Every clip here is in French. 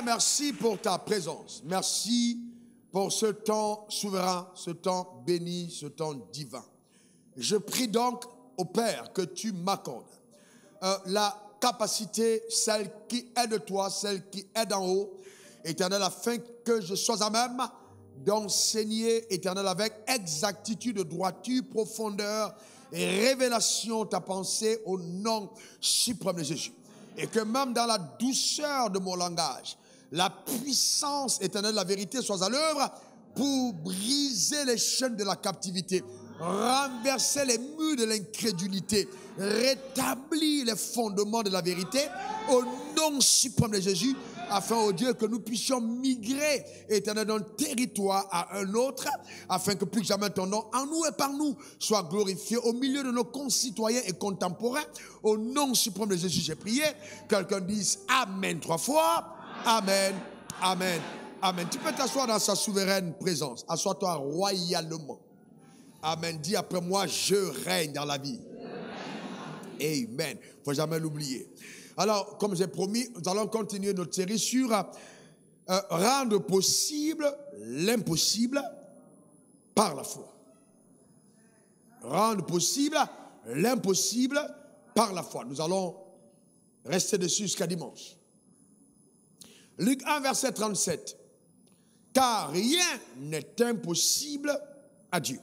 merci pour ta présence. Merci pour ce temps souverain, ce temps béni, ce temps divin. Je prie donc au Père que tu m'accordes la capacité, celle qui est de toi, celle qui est d'en haut, Éternel, afin que je sois à même d'enseigner, Éternel, avec exactitude, droiture, profondeur et révélation ta pensée au nom suprême de Jésus. Et que même dans la douceur de mon langage, la puissance éternelle de la vérité soit à l'œuvre pour briser les chaînes de la captivité, renverser les murs de l'incrédulité, rétablir les fondements de la vérité au nom suprême de Jésus, afin, oh Dieu, que nous puissions migrer, éternel, d'un territoire à un autre, afin que plus que jamais ton nom, en nous et par nous, soit glorifié au milieu de nos concitoyens et contemporains. Au nom suprême de Jésus, j'ai prié. Quelqu'un dise Amen 3 fois. Amen, Amen, Amen. Tu peux t'asseoir dans sa souveraine présence. Assois-toi royalement. Amen. Dis après moi, je règne dans la vie. Amen. Il ne faut jamais l'oublier. Alors, comme j'ai promis, nous allons continuer notre série sur rendre possible l'impossible par la foi. Rendre possible l'impossible par la foi. Nous allons rester dessus jusqu'à dimanche. Luc 1, verset 37. Car rien n'est impossible à Dieu.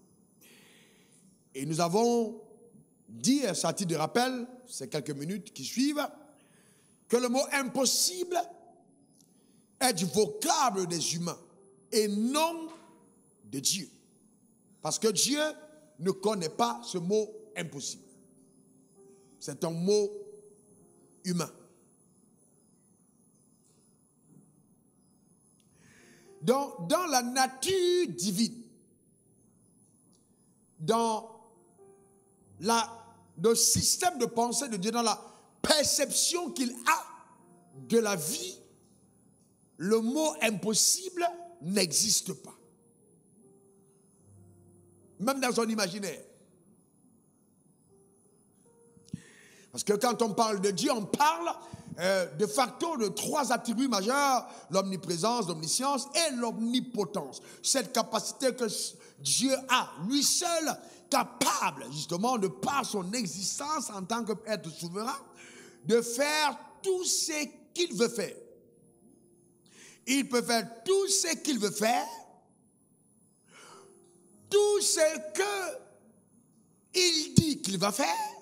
Et nous avons dit, à titre de rappel, ces quelques minutes qui suivent, que le mot impossible est du vocable des humains et non de Dieu. Parce que Dieu ne connaît pas ce mot impossible. C'est un mot humain. Donc, dans la nature divine, dans le système de pensée de Dieu, dans la perception qu'il a de la vie, le mot impossible n'existe pas. Même dans son imaginaire. Parce que quand on parle de Dieu, on parle de facto de 3 attributs majeurs: l'omniprésence, l'omniscience et l'omnipotence. Cette capacité que Dieu a, lui seul, capable, justement, de par son existence en tant qu'être souverain, de faire tout ce qu'il veut faire. Il peut faire tout ce qu'il veut faire, tout ce qu'il dit qu'il va faire,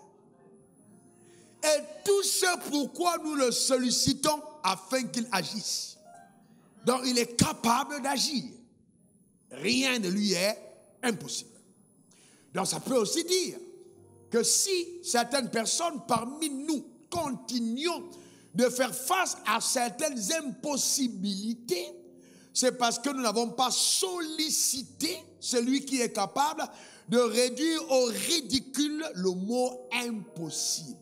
et tout ce pourquoi nous le sollicitons afin qu'il agisse. Donc il est capable d'agir. Rien ne lui est impossible. Donc ça peut aussi dire que si certaines personnes parmi nous continuons de faire face à certaines impossibilités, c'est parce que nous n'avons pas sollicité celui qui est capable de réduire au ridicule le mot impossible.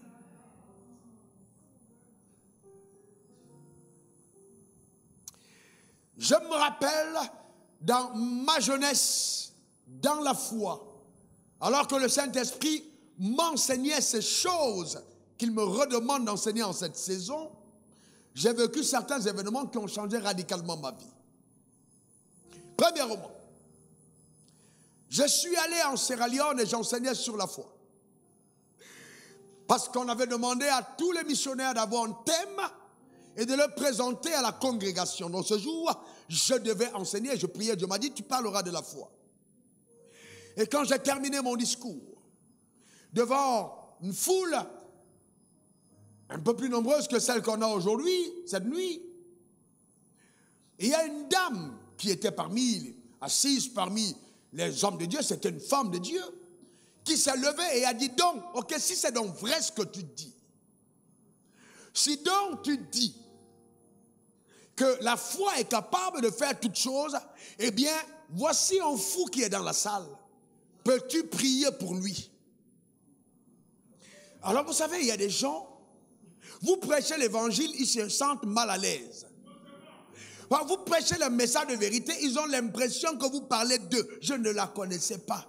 Je me rappelle dans ma jeunesse, dans la foi, alors que le Saint-Esprit m'enseignait ces choses qu'il me redemande d'enseigner en cette saison, j'ai vécu certains événements qui ont changé radicalement ma vie. Premièrement, je suis allé en Sierra Leone et j'enseignais sur la foi. Parce qu'on avait demandé à tous les missionnaires d'avoir un thème et de le présenter à la congrégation. Donc ce jour, je devais enseigner, je priais, Dieu m'a dit, tu parleras de la foi. Et quand j'ai terminé mon discours, devant une foule un peu plus nombreuse que celle qu'on a aujourd'hui, cette nuit, il y a une dame qui était assise parmi les hommes de Dieu, c'était une femme de Dieu, qui s'est levée et a dit donc, ok, si c'est donc vrai ce que tu dis, si donc tu dis que la foi est capable de faire toutes choses, eh bien, voici un fou qui est dans la salle. Peux-tu prier pour lui? Alors, vous savez, il y a des gens, vous prêchez l'évangile, ils se sentent mal à l'aise. Vous prêchez le message de vérité, ils ont l'impression que vous parlez d'eux. Je ne la connaissais pas.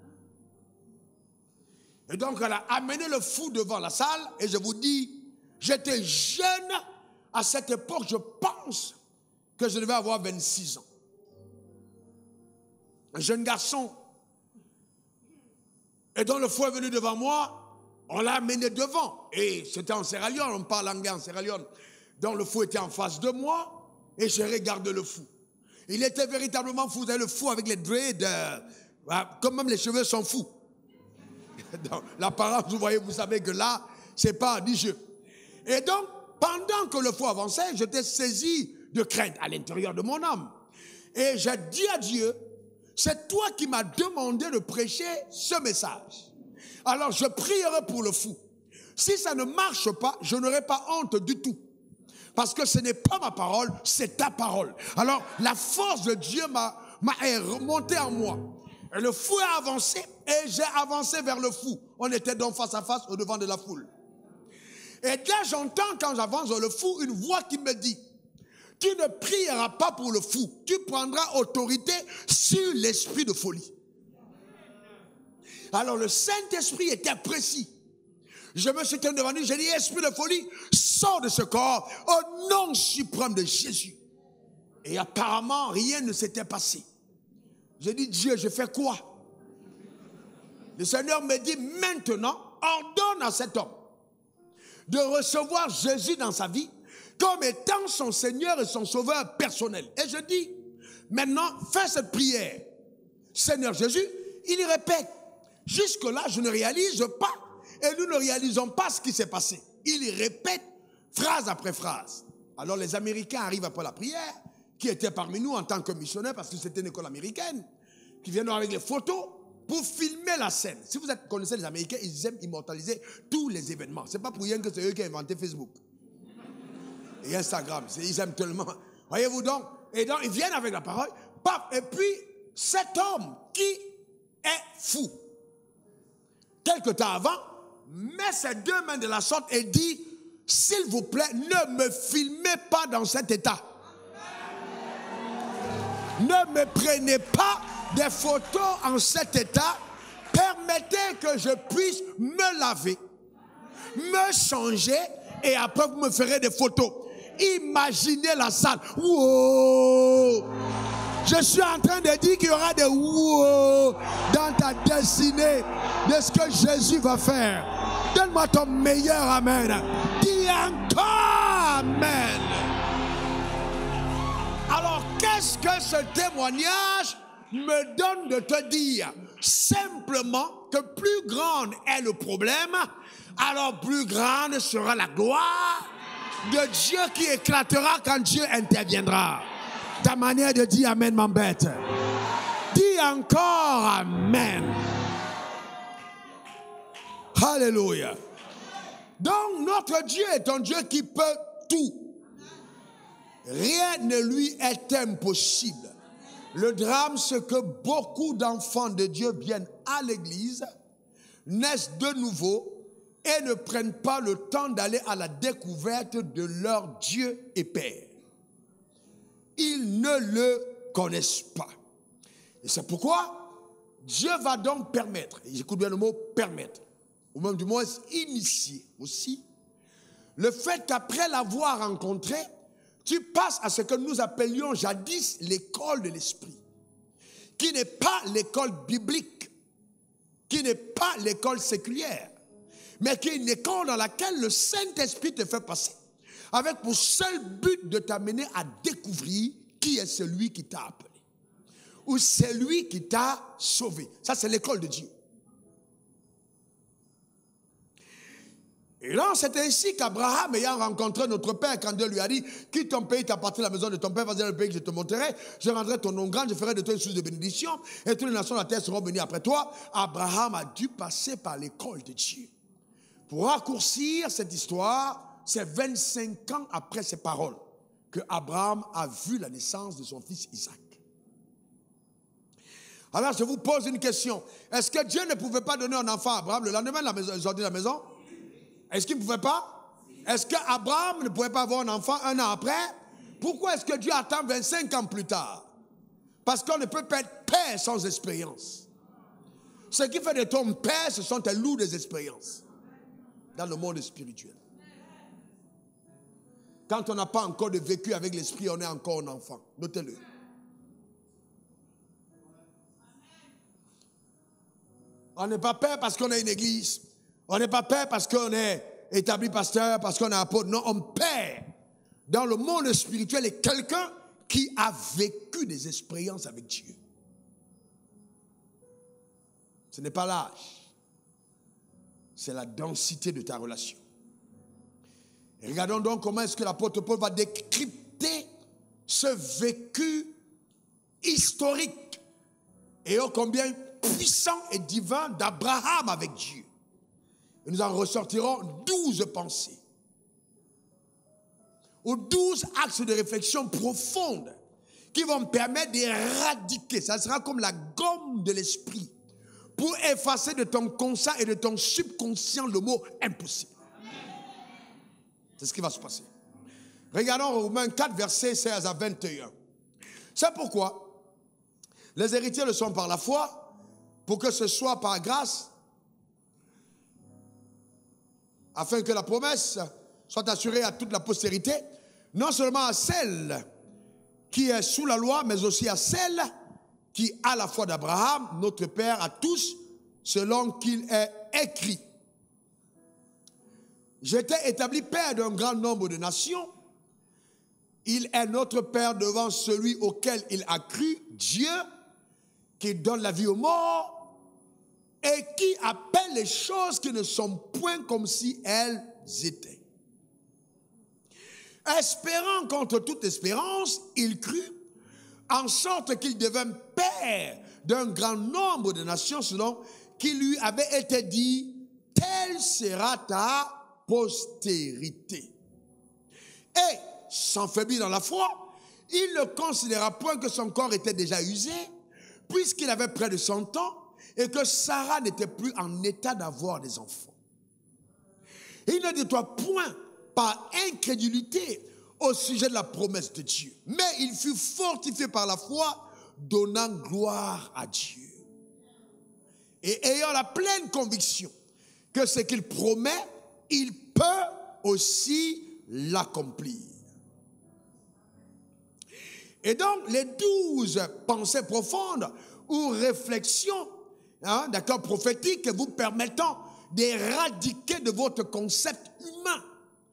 Et donc, elle a amené le fou devant la salle, et je vous dis, j'étais jeune, à cette époque, je pense que je devais avoir 26 ans. Un jeune garçon. Et donc le fou est venu devant moi, on l'a amené devant. Et c'était en Sierra Leone, on parle anglais en Sierra Leone. Donc le fou était en face de moi et je regarde le fou. Il était véritablement fou. Vous avez le fou avec les dreads, comme même les cheveux sont fous. Dans l'apparence, vous voyez, vous savez que là, c'est pas du jeu. Et donc, pendant que le fou avançait, j'étais saisi de crainte à l'intérieur de mon âme. Et j'ai dit à Dieu, c'est toi qui m'as demandé de prêcher ce message. Alors je prierai pour le fou. Si ça ne marche pas, je n'aurai pas honte du tout. Parce que ce n'est pas ma parole, c'est ta parole. Alors la force de Dieu m'a remontée en moi. Et le fou a avancé et j'ai avancé vers le fou. On était donc face à face au devant de la foule. Et là j'entends quand j'avance vers le fou une voix qui me dit, tu ne prieras pas pour le fou, tu prendras autorité sur l'esprit de folie. Alors le Saint-Esprit était précis. Je me suis tenu devant lui, j'ai dit, esprit de folie, sors de ce corps au nom suprême de Jésus. Et apparemment, rien ne s'était passé. J'ai dit, Dieu, je fais quoi? Le Seigneur me dit, maintenant, ordonne à cet homme de recevoir Jésus dans sa vie comme étant son Seigneur et son Sauveur personnel. Et je dis, maintenant, fais cette prière. Seigneur Jésus, il y répète. Jusque-là, je ne réalise pas. Et nous ne réalisons pas ce qui s'est passé. Il y répète phrase après phrase. Alors les Américains arrivent après la prière, qui étaient parmi nous en tant que missionnaires, parce que c'était une école américaine, qui viennent avec les photos pour filmer la scène. Si vous connaissez les Américains, ils aiment immortaliser tous les événements. Ce n'est pas pour rien que c'est eux qui ont inventé Facebook et Instagram. Ils aiment tellement. Voyez-vous donc? Et donc, ils viennent avec la parole. Paf, et puis, cet homme qui est fou, quelque temps avant, met ses deux mains de la sorte et dit, s'il vous plaît, ne me filmez pas dans cet état. Ne me prenez pas des photos en cet état. Permettez que je puisse me laver, me changer et après vous me ferez des photos. Imaginez la salle. Wow! Je suis en train de dire qu'il y aura des wow dans ta destinée de ce que Jésus va faire. Donne-moi ton meilleur amen. Dis encore amen. Alors, qu'est-ce que ce témoignage me donne de te dire? Simplement que plus grand est le problème, alors plus grande sera la gloire de Dieu qui éclatera quand Dieu interviendra. Ta manière de dire amen m'embête. Dis encore amen. Alléluia. Donc notre Dieu est un Dieu qui peut tout. Rien ne lui est impossible. Le drame, c'est que beaucoup d'enfants de Dieu viennent à l'église, naissent de nouveau et ne prennent pas le temps d'aller à la découverte de leur Dieu et Père. Ils ne le connaissent pas. Et c'est pourquoi Dieu va donc permettre, et j'écoute bien le mot permettre, ou même du moins initier aussi, le fait qu'après l'avoir rencontré, tu passes à ce que nous appelions jadis l'école de l'esprit, qui n'est pas l'école biblique, qui n'est pas l'école séculière, mais qui est une école dans laquelle le Saint-Esprit te fait passer, avec pour seul but de t'amener à découvrir qui est celui qui t'a appelé, ou celui qui t'a sauvé. Ça, c'est l'école de Dieu. Et là, c'est ainsi qu'Abraham, ayant rencontré notre Père, quand Dieu lui a dit, quitte ton pays, t'appartient à la maison de ton Père, vas-y dans le pays que je te montrerai, je rendrai ton nom grand, je ferai de toi une source de bénédiction, et toutes les nations de la terre seront bénies après toi. Abraham a dû passer par l'école de Dieu. Pour raccourcir cette histoire, c'est 25 ans après ces paroles que Abraham a vu la naissance de son fils Isaac. Alors, je vous pose une question. Est-ce que Dieu ne pouvait pas donner un enfant à Abraham le lendemain de la maison, de la maison? Est-ce qu'il ne pouvait pas? Est-ce qu'Abraham ne pouvait pas avoir un enfant un an après? Pourquoi est-ce que Dieu attend 25 ans plus tard? Parce qu'on ne peut pas être père sans expérience. Ce qui fait de ton père, ce sont tes lourdes expériences dans le monde spirituel. quand on n'a pas encore de vécu avec l'esprit, on est encore un enfant. Notez-le. On n'est pas père parce qu'on a une église. On n'est pas père parce qu'on est établi pasteur, parce qu'on est apôtre. Non, on père dans le monde spirituel est quelqu'un qui a vécu des expériences avec Dieu. Ce n'est pas l'âge. C'est la densité de ta relation. Et regardons donc comment est-ce que l'apôtre Paul va décrypter ce vécu historique et ô combien puissant et divin d'Abraham avec Dieu. Et nous en ressortirons 12 pensées ou 12 axes de réflexion profonde qui vont me permettre d'éradiquer. Ça sera comme la gomme de l'esprit pour effacer de ton conscient et de ton subconscient le mot impossible. C'est ce qui va se passer. Regardons Romains 4, versets 16 à 21. C'est pourquoi les héritiers le sont par la foi, pour que ce soit par grâce, afin que la promesse soit assurée à toute la postérité, non seulement à celle qui est sous la loi, mais aussi à celle qui a la foi d'Abraham, notre Père, à tous, selon qu'il est écrit. J'étais établi père d'un grand nombre de nations. Il est notre Père devant celui auquel il a cru, Dieu, qui donne la vie aux morts et qui appelle les choses qui ne sont point comme si elles étaient. Espérant contre toute espérance, il crut, en sorte qu'il devint père d'un grand nombre de nations, selon qu'il lui avait été dit, telle sera ta postérité. Et, sans faiblir dans la foi, il ne considéra point que son corps était déjà usé, puisqu'il avait près de 100 ans, et que Sarah n'était plus en état d'avoir des enfants. Il ne détourna point par incrédulité au sujet de la promesse de Dieu, mais il fut fortifié par la foi, donnant gloire à Dieu. Et ayant la pleine conviction que ce qu'il promet, il peut aussi l'accomplir. Et donc, les 12 pensées profondes ou réflexions, d'accord, prophétiques, vous permettant d'éradiquer de votre concept humain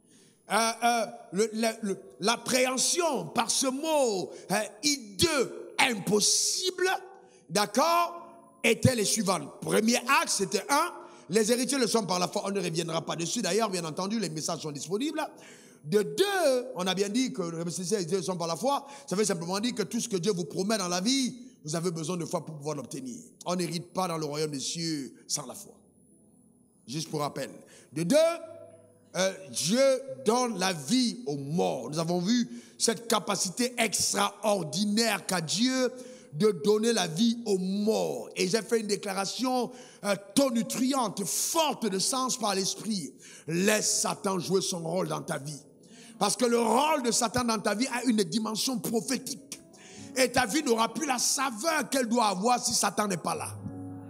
l'appréhension par ce mot hideux, impossible, d'accord, étaient les suivantes. Premier axe, c'était 1, les héritiers le sont par la foi. On ne reviendra pas dessus. D'ailleurs, bien entendu, les messages sont disponibles. De 2, on a bien dit que les héritiers le sont par la foi. Ça veut simplement dire que tout ce que Dieu vous promet dans la vie, vous avez besoin de foi pour pouvoir l'obtenir. On n'hérite pas dans le royaume des cieux sans la foi. Juste pour rappel. De 2, Dieu donne la vie aux morts. Nous avons vu cette capacité extraordinaire qu'a Dieu de donner la vie aux morts. Et j'ai fait une déclaration tonitruante, forte de sens par l'esprit. Laisse Satan jouer son rôle dans ta vie. Parce que le rôle de Satan dans ta vie a une dimension prophétique. Et ta vie n'aura plus la saveur qu'elle doit avoir si Satan n'est pas là.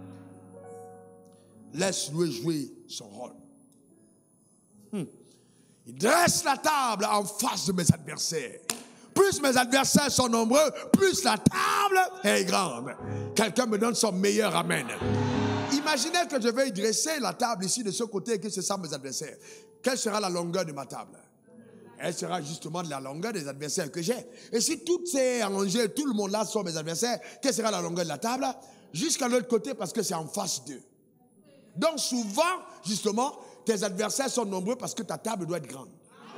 Laisse-le jouer son rôle. Il dresse la table en face de mes adversaires. Plus mes adversaires sont nombreux, plus la table est grande. Quelqu'un me donne son meilleur amen. Imaginez que je vais dresser la table ici de ce côté et que c'est ça mes adversaires. Quelle sera la longueur de ma table? Elle sera justement de la longueur des adversaires que j'ai. Et si tout s'est arrangé, tout le monde là sont mes adversaires, quelle sera la longueur de la table? Jusqu'à l'autre côté parce que c'est en face d'eux. Donc souvent, justement, tes adversaires sont nombreux parce que ta table doit être grande.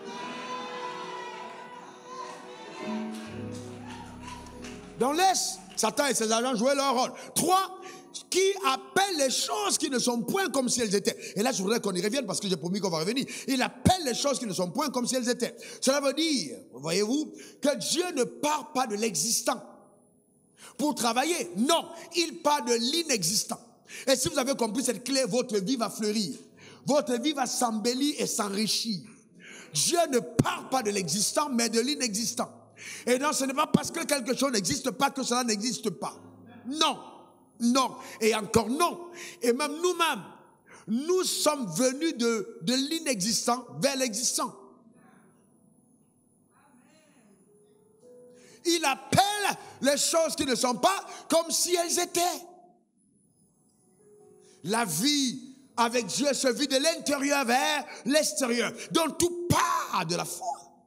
Donc laisse Satan et ses agents jouer leur rôle. 3, qui appelle les choses qui ne sont point comme si elles étaient. Et là, je voudrais qu'on y revienne parce que j'ai promis qu'on va revenir. Il appelle les choses qui ne sont point comme si elles étaient. Cela veut dire, voyez-vous, que Dieu ne part pas de l'existant pour travailler. Non, il part de l'inexistant. Et si vous avez compris cette clé, votre vie va fleurir. Votre vie va s'embellir et s'enrichir. Dieu ne part pas de l'existant, mais de l'inexistant. Et donc, ce n'est pas parce que quelque chose n'existe pas que cela n'existe pas. Non, non, et encore non. Et même nous-mêmes, nous sommes venus de l'inexistant vers l'existant. Il appelle les choses qui ne sont pas comme si elles étaient. La vie avec Dieu se vit de l'intérieur vers l'extérieur. Donc tout part de la foi.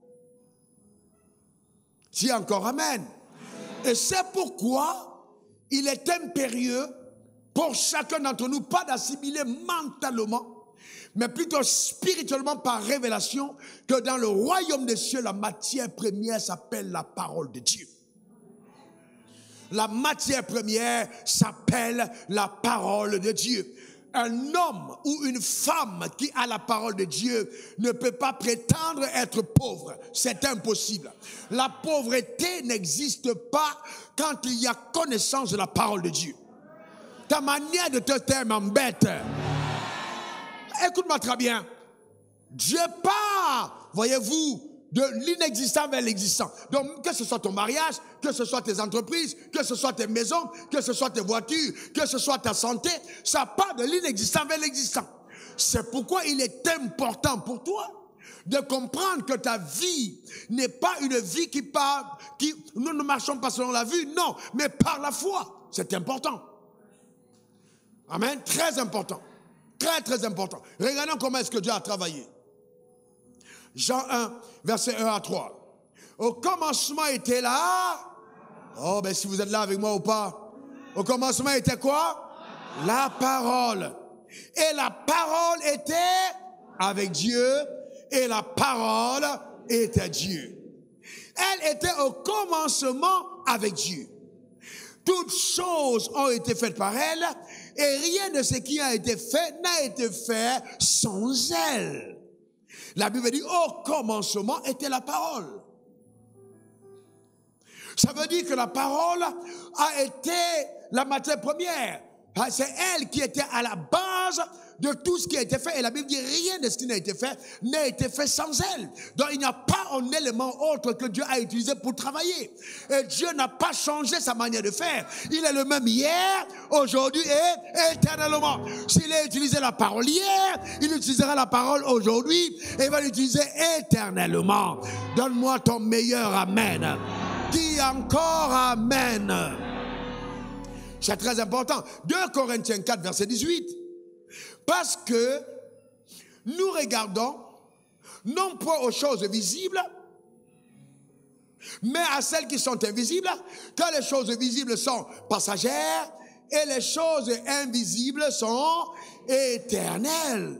Si encore amen. Et c'est pourquoi il est impérieux pour chacun d'entre nous, pas d'assimiler mentalement, mais plutôt spirituellement par révélation, que dans le royaume des cieux, la matière première s'appelle la parole de Dieu. La matière première s'appelle la parole de Dieu. Un homme ou une femme qui a la parole de Dieu ne peut pas prétendre être pauvre. C'est impossible. La pauvreté n'existe pas quand il y a connaissance de la parole de Dieu. Ta manière de te taire m'embête. Écoute-moi très bien. Dieu part, voyez-vous, de l'inexistant vers l'existant. Donc, que ce soit ton mariage, que ce soit tes entreprises, que ce soit tes maisons, que ce soit tes voitures, que ce soit ta santé, ça part de l'inexistant vers l'existant. C'est pourquoi il est important pour toi de comprendre que ta vie n'est pas une vie qui part, nous ne marchons pas selon la vue, non, mais par la foi. C'est important. Amen, très important. Très, très important. Regardons comment est-ce que Dieu a travaillé. Jean 1, verset 1 à 3. Au commencement était là. Oh, ben si vous êtes là avec moi ou pas. Au commencement était quoi? La parole. Et la parole était avec Dieu. Et la parole était Dieu. Elle était au commencement avec Dieu. Toutes choses ont été faites par elle. Et rien de ce qui a été fait n'a été fait sans elle. La Bible dit, au commencement était la parole. Ça veut dire que la parole a été la matière première. C'est elle qui était à la base de tout ce qui a été fait. Et la Bible dit, rien de ce qui n'a été fait sans elle. Donc il n'y a pas un élément autre que Dieu a utilisé pour travailler. Et Dieu n'a pas changé sa manière de faire. Il est le même hier, aujourd'hui et éternellement. S'il a utilisé la parole hier, il utilisera la parole aujourd'hui et va l'utiliser éternellement. Donne-moi ton meilleur amen. Dis encore amen. C'est très important. 2 Corinthiens 4, verset 18. Parce que nous regardons non point aux choses visibles, mais à celles qui sont invisibles, car les choses visibles sont passagères et les choses invisibles sont éternelles.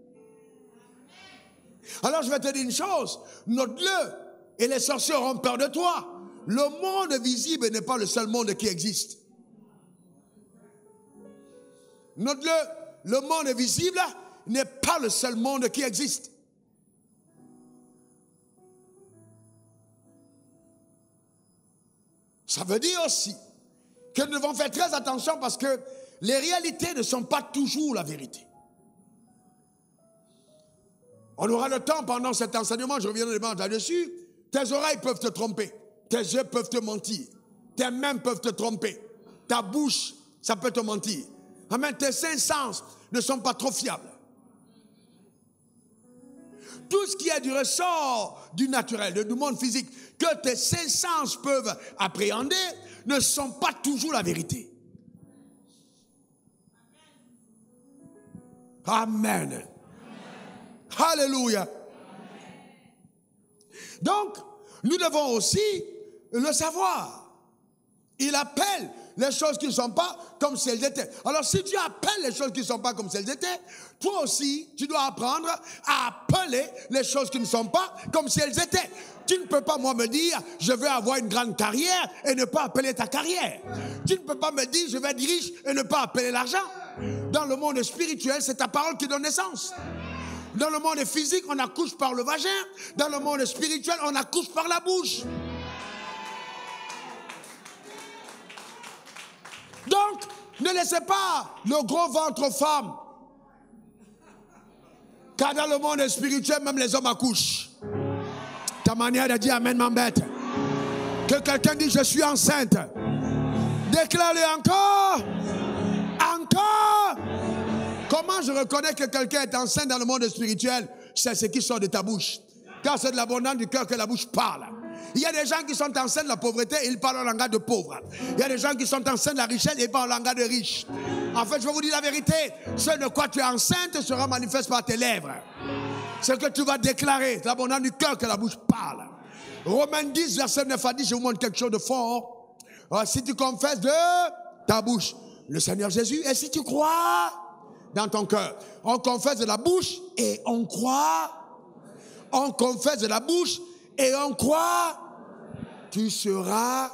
Alors je vais te dire une chose, note-le, et les sorciers auront peur de toi. Le monde visible n'est pas le seul monde qui existe. Note-le. Le monde visible n'est pas le seul monde qui existe. Ça veut dire aussi que nous devons faire très attention parce que les réalités ne sont pas toujours la vérité. On aura le temps pendant cet enseignement, je reviendrai là-dessus. Tes oreilles peuvent te tromper, tes yeux peuvent te mentir, tes mains peuvent te tromper, ta bouche, ça peut te mentir. Amen. Tes cinq sens ne sont pas trop fiables. Tout ce qui est du ressort du naturel, du monde physique, que tes cinq sens peuvent appréhender, ne sont pas toujours la vérité. Amen. Amen. Alléluia. Donc, nous devons aussi le savoir. Il appelle les choses qui ne sont pas comme si elles étaient. Alors si Dieu appelle les choses qui ne sont pas comme si elles étaient, toi aussi, tu dois apprendre à appeler les choses qui ne sont pas comme si elles étaient. Tu ne peux pas, moi, me dire, je veux avoir une grande carrière et ne pas appeler ta carrière. Tu ne peux pas me dire, je vais être riche et ne pas appeler l'argent. Dans le monde spirituel, c'est ta parole qui donne naissance. Dans le monde physique, on accouche par le vagin. Dans le monde spirituel, on accouche par la bouche. Donc, ne laissez pas le gros ventre femme. Car dans le monde spirituel, même les hommes accouchent. Ta manière de dire amen m'embête. Que quelqu'un dise je suis enceinte. Déclare-le encore. Encore. Comment je reconnais que quelqu'un est enceinte dans le monde spirituel? C'est ce qui sort de ta bouche. Car c'est de l'abondance du cœur que la bouche parle. Il y a des gens qui sont enceints de la pauvreté et ils parlent en langage de pauvres. Il y a des gens qui sont enceints de la richesse et ils parlent en langage de riches. En fait, je vais vous dire la vérité. Ce de quoi tu es enceinte sera manifeste par tes lèvres. Ce que tu vas déclarer, c'est l'abondance du cœur que la bouche parle. Romains 10, verset 9 à 10, je vous montre quelque chose de fort. Alors, si tu confesses de ta bouche le Seigneur Jésus, et si tu crois dans ton cœur, on confesse de la bouche et on croit. On confesse de la bouche et on croit. Tu seras.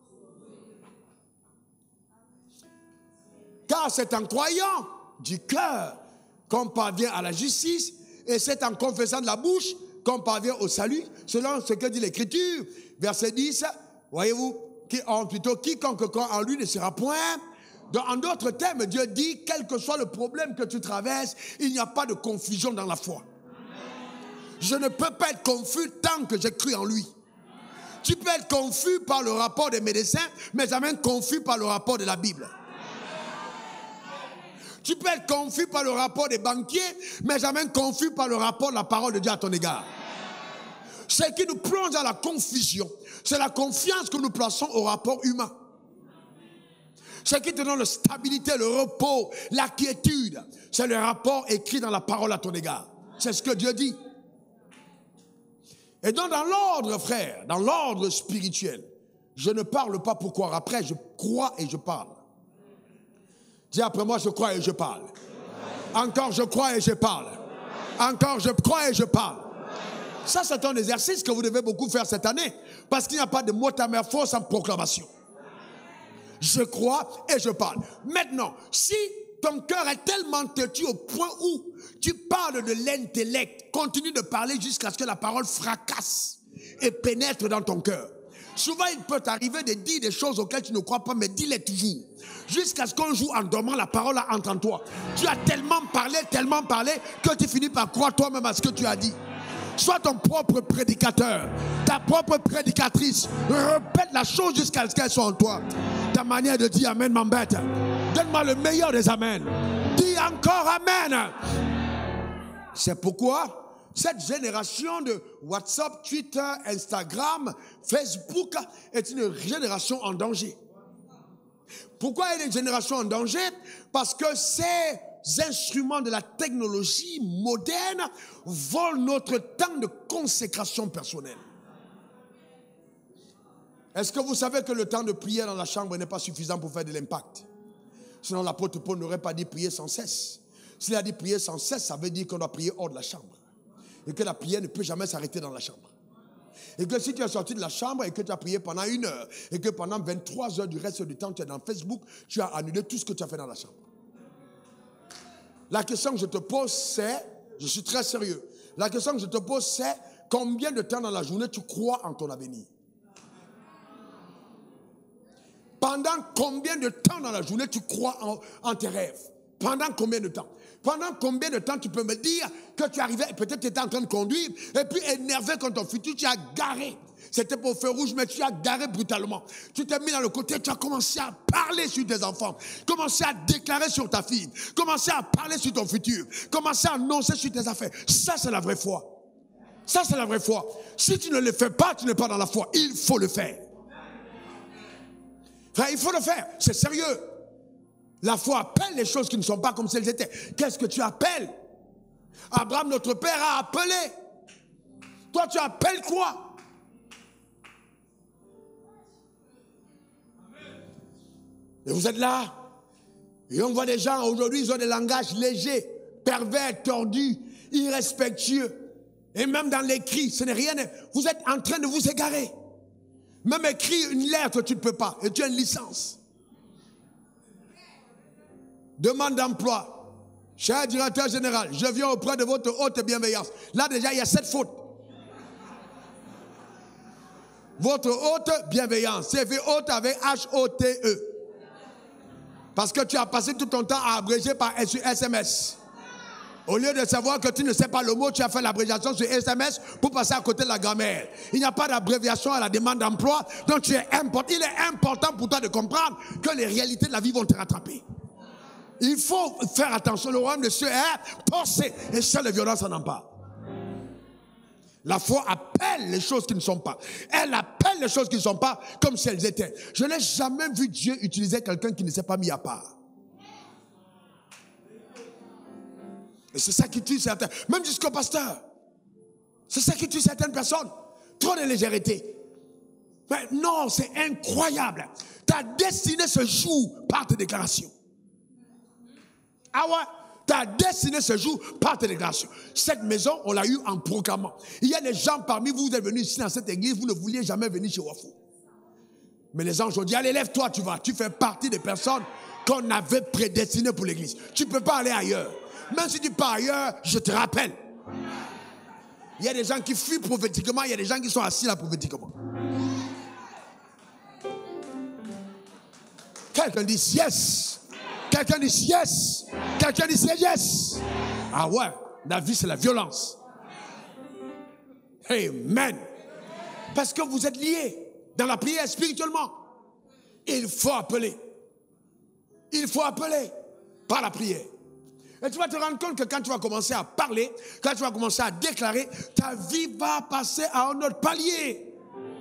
Car c'est en croyant du cœur qu'on parvient à la justice, et c'est en confessant de la bouche qu'on parvient au salut, selon ce que dit l'Écriture. Verset 10, voyez-vous, quiconque croit en lui ne sera point. En d'autres termes, Dieu dit, quel que soit le problème que tu traverses, il n'y a pas de confusion dans la foi. Je ne peux pas être confus tant que j'ai cru en lui. Tu peux être confus par le rapport des médecins, mais jamais confus par le rapport de la Bible. Tu peux être confus par le rapport des banquiers, mais jamais confus par le rapport de la parole de Dieu à ton égard. Ce qui nous plonge dans la confusion, c'est la confiance que nous plaçons au rapport humain. Ce qui te donne la stabilité, le repos, la quiétude, c'est le rapport écrit dans la parole à ton égard. C'est ce que Dieu dit. Et donc dans l'ordre, frère, dans l'ordre spirituel, je ne parle pas pour croire. Après, je crois et je parle. Dis après moi, je crois et je parle. Encore, je crois et je parle. Encore, je crois et je parle. Ça, c'est un exercice que vous devez beaucoup faire cette année. Parce qu'il n'y a pas de mot à mer fort sans proclamation. Je crois et je parle. Maintenant, si ton cœur est tellement têtu au point où tu parles de l'intellect, continue de parler jusqu'à ce que la parole fracasse et pénètre dans ton cœur. Souvent, il peut t'arriver de dire des choses auxquelles tu ne crois pas, mais dis-les toujours. Jusqu'à ce qu'un jour, en dormant, la parole entre en toi. Tu as tellement parlé, que tu finis par croire toi-même à ce que tu as dit. Sois ton propre prédicateur, ta propre prédicatrice. Répète la chose jusqu'à ce qu'elle soit en toi. Ta manière de dire amen m'embête. Donne-moi le meilleur des amens. Dis encore amen. C'est pourquoi cette génération de WhatsApp, Twitter, Instagram, Facebook est une génération en danger. Pourquoi elle est une génération en danger? Parce que ces instruments de la technologie moderne volent notre temps de consécration personnelle. Est-ce que vous savez que le temps de prière dans la chambre n'est pas suffisant pour faire de l'impact? Sinon l'apôtre Paul n'aurait pas dit prier sans cesse. S'il a dit prier sans cesse, ça veut dire qu'on doit prier hors de la chambre. Et que la prière ne peut jamais s'arrêter dans la chambre. Et que si tu es sorti de la chambre et que tu as prié pendant 1 heure, et que pendant 23 heures du reste du temps tu es dans Facebook, tu as annulé tout ce que tu as fait dans la chambre. La question que je te pose c'est, je suis très sérieux, la question que je te pose c'est, combien de temps dans la journée tu crois en ton avenir? Pendant combien de temps dans la journée tu crois en tes rêves? Pendant combien de temps? Pendant combien de temps tu peux me dire que tu arrivais, peut-être tu étais en train de conduire, et puis énervé contre ton futur, tu as garé. C'était pour feu rouge, mais tu as garé brutalement. Tu t'es mis dans le côté, tu as commencé à parler sur tes enfants, commencé à déclarer sur ta fille, commencé à parler sur ton futur, commencé à annoncer sur tes affaires. Ça, c'est la vraie foi. Ça, c'est la vraie foi. Si tu ne le fais pas, tu n'es pas dans la foi. Il faut le faire. Frère, il faut le faire. C'est sérieux. La foi appelle les choses qui ne sont pas comme si elles étaient. Qu'est-ce que tu appelles? Abraham, notre père, a appelé. Toi, tu appelles quoi? Et vous êtes là. Et on voit des gens, aujourd'hui, ils ont des langages légers, pervers, tordus, irrespectueux. Et même dans l'écrit, ce n'est rien. Vous êtes en train de vous égarer. Même écrire une lettre, tu ne peux pas. Et tu as une licence. Demande d'emploi. Cher directeur général, je viens auprès de votre haute bienveillance. Là déjà, il y a 7 fautes. Votre haute bienveillance. C'est fait haute avec H-O-T-E. Parce que tu as passé tout ton temps à abréger par SMS. Au lieu de savoir que tu ne sais pas le mot, tu as fait l'abréviation sur SMS pour passer à côté de la grammaire. Il n'y a pas d'abréviation à la demande d'emploi. Donc il est important pour toi de comprendre que les réalités de la vie vont te rattraper. Il faut faire attention. Le royaume de Dieu est pensé. Et seule violence en empare. La foi appelle les choses qui ne sont pas. Elle appelle les choses qui ne sont pas comme si elles étaient. Je n'ai jamais vu Dieu utiliser quelqu'un qui ne s'est pas mis à part. Et c'est ça qui tue certains, même jusqu'au pasteur. C'est ça qui tue certaines personnes. Trop de légèreté. Mais non, c'est incroyable. Ta destinée se joue par tes déclarations. Ah ouais? Ta destinée se joue par tes déclarations. Cette maison, on l'a eu en proclamant. Il y a des gens parmi vous, vous êtes venus ici dans cette église, vous ne vouliez jamais venir chez Wafou. Mais les anges ont dit, allez, lève-toi, tu vas. Tu fais partie des personnes qu'on avait prédestinées pour l'église. Tu ne peux pas aller ailleurs. Même si tu pars ailleurs, je te rappelle. Il y a des gens qui fuient prophétiquement, il y a des gens qui sont assis là prophétiquement. Quelqu'un dit yes. Quelqu'un dit yes. Quelqu'un dit yes. Ah ouais, la vie c'est la violence. Amen. Parce que vous êtes liés dans la prière spirituellement. Il faut appeler. Il faut appeler par la prière. Et tu vas te rendre compte que quand tu vas commencer à parler, quand tu vas commencer à déclarer, ta vie va passer à un autre palier.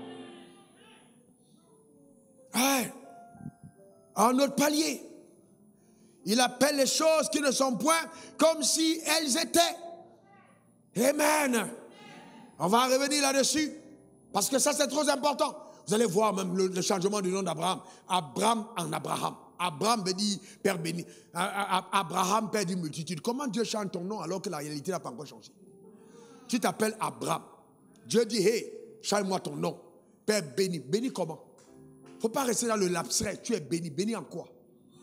Ouais. À un autre palier. Il appelle les choses qui ne sont point comme si elles étaient. Amen. On va revenir là-dessus. Parce que ça, c'est trop important. Vous allez voir même le changement du nom d'Abraham. Abraham en Abraham. Abraham veut dire Père béni. Abraham, Père d'une multitude. Comment Dieu change ton nom alors que la réalité n'a pas encore changé? Tu t'appelles Abraham. Dieu dit, hey, change-moi ton nom. Père béni. Béni comment? Il ne faut pas rester dans le l'abstrait. Tu es béni. Béni en quoi?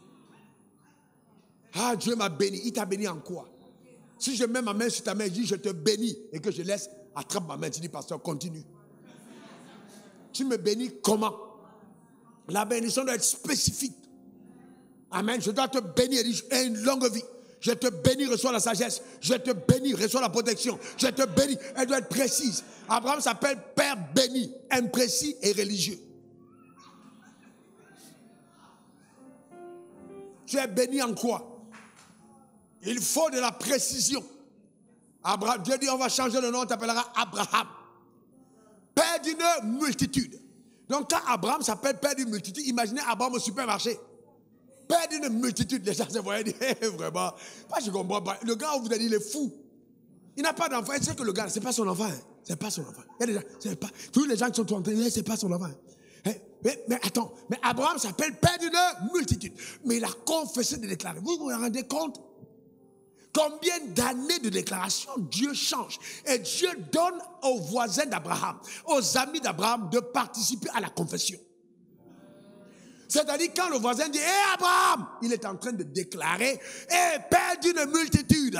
Ah, Dieu m'a béni. Il t'a béni en quoi? Si je mets ma main sur ta main, je dis je te bénis et que je laisse, attrape ma main. Tu dis, pasteur, continue. Tu me bénis comment? La bénédiction doit être spécifique. Amen. Je dois te bénir. Et une longue vie. Je te bénis, reçois la sagesse. Je te bénis, reçois la protection. Je te bénis. Elle doit être précise. Abraham s'appelle Père béni, imprécis et religieux. Tu es béni en quoi? Il faut de la précision. Abraham, Dieu dit on va changer le nom, on t'appellera Abraham. Père d'une multitude. Donc quand Abraham s'appelle Père d'une multitude, imaginez Abraham au supermarché. Père d'une multitude. Les gens se voyaient dire, vraiment, je comprends pas. Le gars, on vous a dit, il est fou. Il n'a pas d'enfant. Il sait que le gars, c'est pas son enfant. Hein. C'est pas son enfant. Il y a des gens, c'est pas, tous les gens qui sont en train de dire, c'est pas son enfant. Hein. Mais attends, mais Abraham s'appelle Père d'une multitude. Mais il a confessé de déclarer. Vous vous rendez compte? Combien d'années de déclaration Dieu change. Et Dieu donne aux voisins d'Abraham, aux amis d'Abraham, de participer à la confession. C'est-à-dire quand le voisin dit, hé Abraham, il est en train de déclarer, hé Père d'une multitude.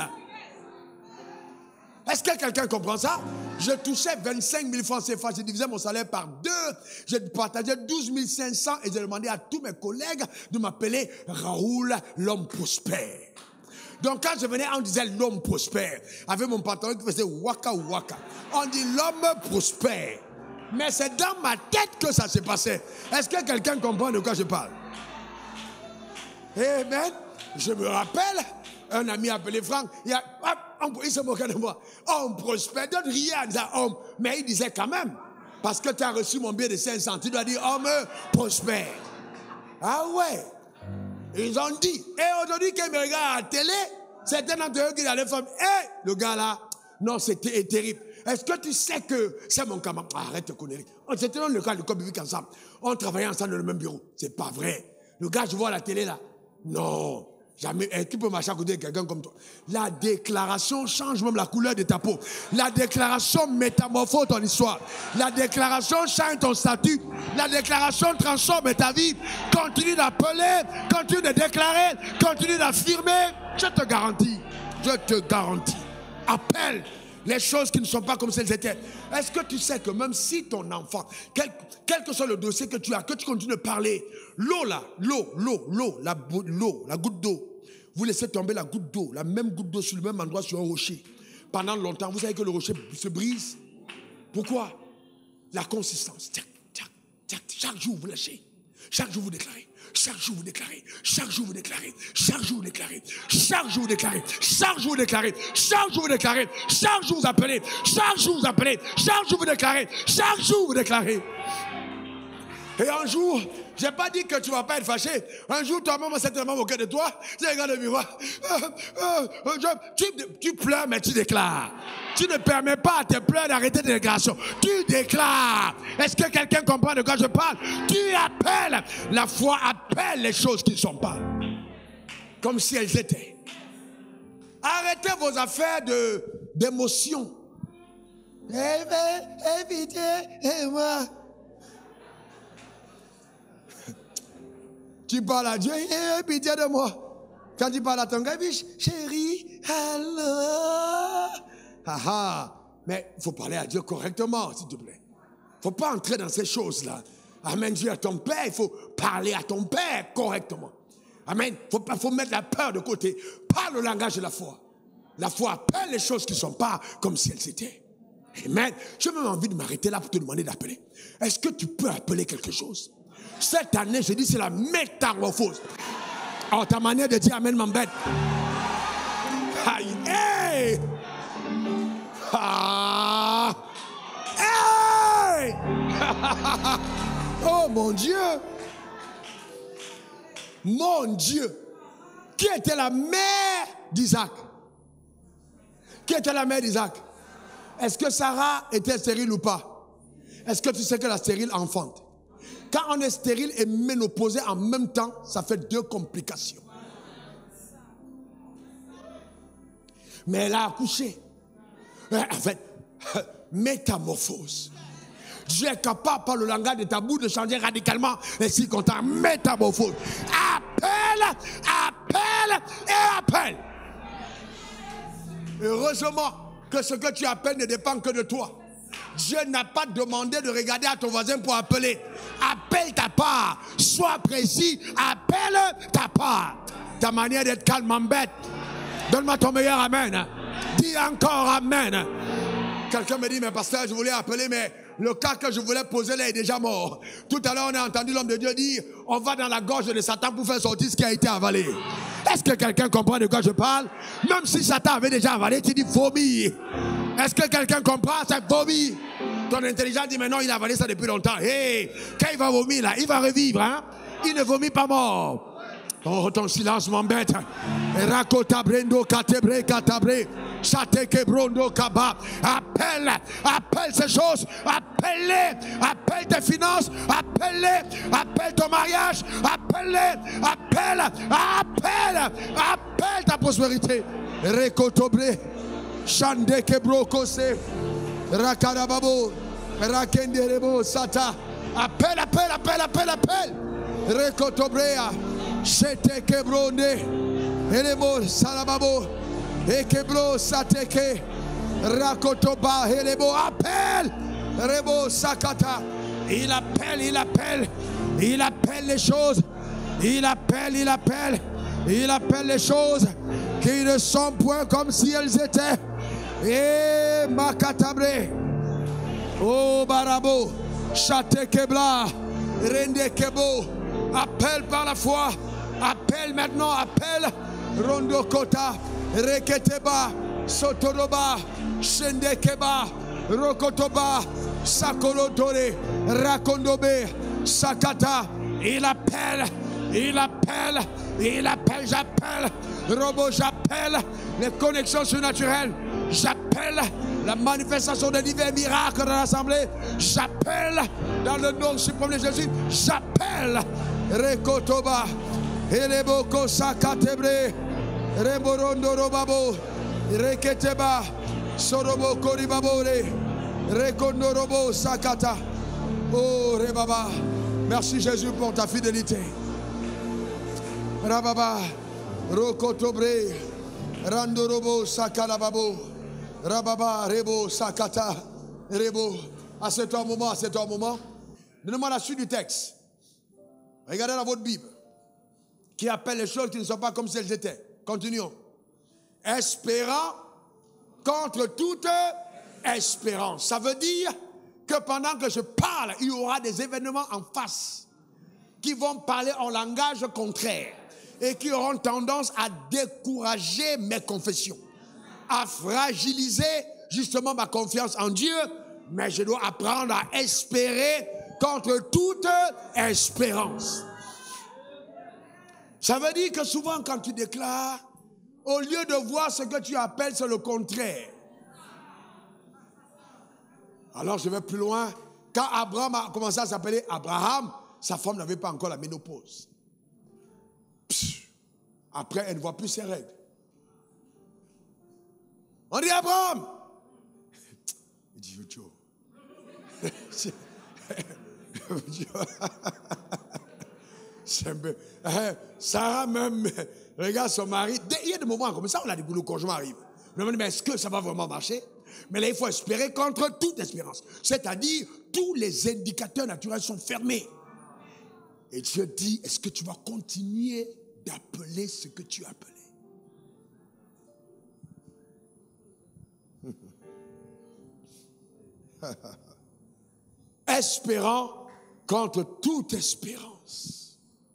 Est-ce que quelqu'un comprend ça? Je touchais 25 000 francs CFA, je divisais mon salaire par 2, j'ai partagé 12 500 et j'ai demandé à tous mes collègues de m'appeler Raoul l'homme prospère. Donc quand je venais, on disait l'homme prospère. Avec mon pantalon qui faisait waka waka. On dit l'homme prospère. Mais c'est dans ma tête que ça s'est passé. Est-ce que quelqu'un comprend de quoi je parle? Amen. Je me rappelle, un ami appelé Franck, il se moquait de moi. Homme prospère, d'autres riaient en disant homme. Mais il disait quand même, parce que tu as reçu mon billet de 500, tu dois dire homme prospère. Ah ouais. Ils ont dit, et aujourd'hui, quand ils me regardent à la télé, certains d'entre eux qui allaient faire, le gars là, non, c'était terrible. Est-ce que tu sais que c'est mon camarade? Arrête de conneries. On s'était dans le cas de Biblique ensemble. On travaillait ensemble dans le même bureau. C'est pas vrai. Le gars, je vois à la télé là. Non. Jamais. Tu peux marcher à côté de quelqu'un comme toi. La déclaration change même la couleur de ta peau. La déclaration métamorphose ton histoire. La déclaration change ton statut. La déclaration transforme ta vie. Continue d'appeler, continue de déclarer, continue d'affirmer. Je te garantis. Je te garantis. Appelle les choses qui ne sont pas comme celles étaient. Est-ce que tu sais que même si ton enfant, quel que soit le dossier que tu as, que tu continues de parler, l'eau là, la goutte d'eau, vous laissez tomber la goutte d'eau, la même goutte d'eau sur le même endroit, sur un rocher. Pendant longtemps, vous savez que le rocher se brise. Pourquoi? La consistance. Chaque jour, vous lâchez. Chaque jour, vous déclarez. Chaque jour vous déclarez, chaque jour vous déclarez, chaque jour vous déclarez, chaque jour vous déclarez, chaque jour vous déclarez, chaque jour vous déclarez, chaque jour vous appelez, chaque jour vous appelez, chaque jour vous déclarez, chaque jour vous déclarez. Et un jour, je n'ai pas dit que tu ne vas pas être fâché. Un jour, toi, maman s'est tellement moquée de toi. Tu regardes le miroir. Tu pleures, mais tu déclares. Tu ne permets pas à tes pleurs d'arrêter tes déclarations. Tu déclares. Est-ce que quelqu'un comprend de quoi je parle? Tu appelles. La foi appelle les choses qui ne sont pas. Comme si elles étaient. Arrêtez vos affaires d'émotion. Évitez-moi. Tu parles à Dieu, pitié de moi. Quand tu parles à ton gars, chérie, alors. Mais il faut parler à Dieu correctement, s'il te plaît. Il ne faut pas entrer dans ces choses-là. Amen, Dieu à ton Père, il faut parler à ton Père correctement. Amen, il faut mettre la peur de côté. Parle le langage de la foi. La foi appelle les choses qui ne sont pas comme si elles étaient. Amen. J'ai même envie de m'arrêter là pour te demander d'appeler. Est-ce que tu peux appeler quelque chose? Cette année, je dis, c'est la métamorphose. Oh, ta manière de dire amen m'embête. Aïe, hey! Ah! Hey! Oh mon Dieu! Mon Dieu! Qui était la mère d'Isaac? Qui était la mère d'Isaac? Est-ce que Sarah était stérile ou pas? Est-ce que tu sais que la stérile enfante? Quand on est stérile et ménopausé en même temps, ça fait 2 complications. Mais elle a accouché. En fait, métamorphose. Dieu est capable, par le langage de ta bouche, de changer radicalement les circonstances. Métamorphose. Appelle, appelle et appelle. Heureusement que ce que tu appelles ne dépend que de toi. Dieu n'a pas demandé de regarder à ton voisin pour appeler. Appelle ta part. Sois précis. Appelle ta part. Ta manière d'être calme m'embête. Donne-moi ton meilleur amen. Dis encore amen. Quelqu'un me dit, mais pasteur, je voulais appeler, mais le cas que je voulais poser là est déjà mort. Tout à l'heure, on a entendu l'homme de Dieu dire, on va dans la gorge de Satan pour faire sortir ce qui a été avalé. Est-ce que quelqu'un comprend de quoi je parle? Même si Satan avait déjà avalé, tu dis vomi. Est-ce que quelqu'un comprend cette vomi? Ton intelligence dit, mais non, il a avalé ça depuis longtemps. Hey, quand il va vomir là, il va revivre. Hein? Il ne vomit pas mort. Oh, ton silence m'embête. Rakota brendo katebre katabre. Chateke brondo kaba. Appelle, appelle ces choses. Appelle-les. Appelle tes finances. Appelle-les. Appelle ton mariage. Appelle-les. Appelle, appelle, appelle ta prospérité. Rekotobre. Chandeke brokose. Rakarababo. Rakenderebo sata. Appelle, appelle, appelle, appelle, appelle. Rekotobrea. Chete kebronde, elemo salababo, ekebro sateke, rakotoba, elebo appelle, rebo sakata. Il appelle, il appelle, il appelle les choses, il appelle, il appelle, il appelle les choses qui ne sont point comme si elles étaient. Et makatabre, oh barabo, chate kebla, rende kebo, appelle par la foi. Appelle maintenant, appelle. Rondo Kota, Reketeba, Sotoroba, Shendekeba, Rokotoba, Sakolotore, Rakondobe, Sakata. Il appelle, il appelle, il appelle, j'appelle. Robo, j'appelle les connexions surnaturelles. J'appelle la manifestation de divers miracles dans l'assemblée. J'appelle dans le nom suprême de Jésus. J'appelle Rekotoba. Eleboko sakatebre, Reborondo robabo, Reketeba, Soroboko ribabore, Rekondorobo sakata. Oh Rebaba, merci Jésus pour ta fidélité. Rababa, Rokotobre, Randorobo sakalababo, Rababa, Rebo sakata, Rebo. Assieds-toi un moment, assieds-toi un moment. Donnez-moi la suite du texte. Regardez dans votre Bible. Qui appelle les choses qui ne sont pas comme si elles étaient. Continuons. Espérant contre toute espérance. Ça veut dire que pendant que je parle, il y aura des événements en face. qui vont parler en langage contraire et qui auront tendance à décourager mes confessions, à fragiliser justement ma confiance en Dieu, mais je dois apprendre à espérer contre toute espérance. Ça veut dire que souvent quand tu déclares, au lieu de voir ce que tu appelles, c'est le contraire. Alors je vais plus loin. Quand Abraham a commencé à s'appeler Abraham, sa femme n'avait pas encore la ménopause. Après, elle ne voit plus ses règles. On dit Abraham. Il dit Joe. Sarah même, regarde son mari. Il y a des moments comme ça, on a des boulots quand je m'arrive. Je me dis, mais est-ce que ça va vraiment marcher? Mais là, il faut espérer contre toute espérance. C'est-à-dire, tous les indicateurs naturels sont fermés. Et Dieu dit, est-ce que tu vas continuer d'appeler ce que tu as appelé? Espérant contre toute espérance.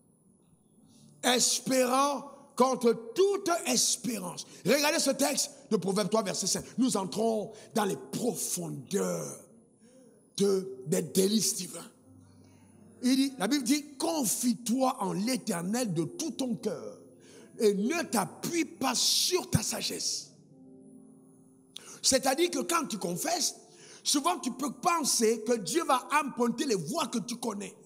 Espérant contre toute espérance. Regardez ce texte de Proverbe 3, verset 5. Nous entrons dans les profondeurs des délices divins. La Bible dit, confie-toi en l'Éternel de tout ton cœur et ne t'appuie pas sur ta sagesse. C'est-à-dire que quand tu confesses, souvent tu peux penser que Dieu va emprunter les voies que tu connais.